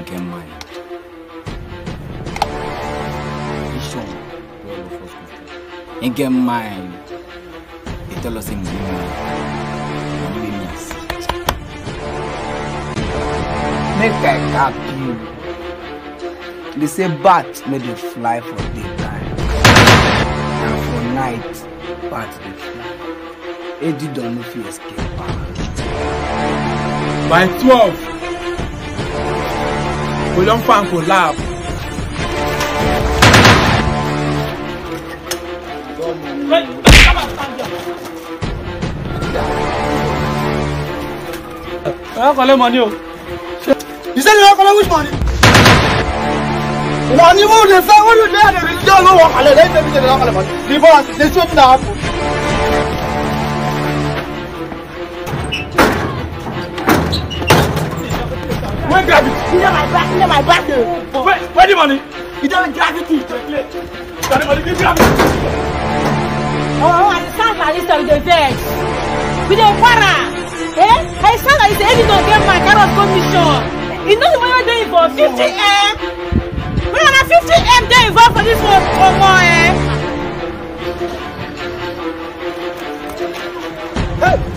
man get mind. Vision, where we first go. He get mind. He tell us him money miss. Make I cap you. They say bat may they fly for daytime, and for night bat they fly. Eddie don't know if you escape. By 12, we don't find for lab. I collect money. You said you collect which money? Money who they say when you there, they don't know what they say. They don't collect money. Divorce, they should not happen. Where gravity? In my back. Where the money? You don't gravity. Got the money, give gravity. Oh, I sound like this of the vex. With the para. Eh? I sound like this Eddie don't get my kind of commission. You know what you're doing for 50M? We want a 50M day involved for this one or more, eh? Hey!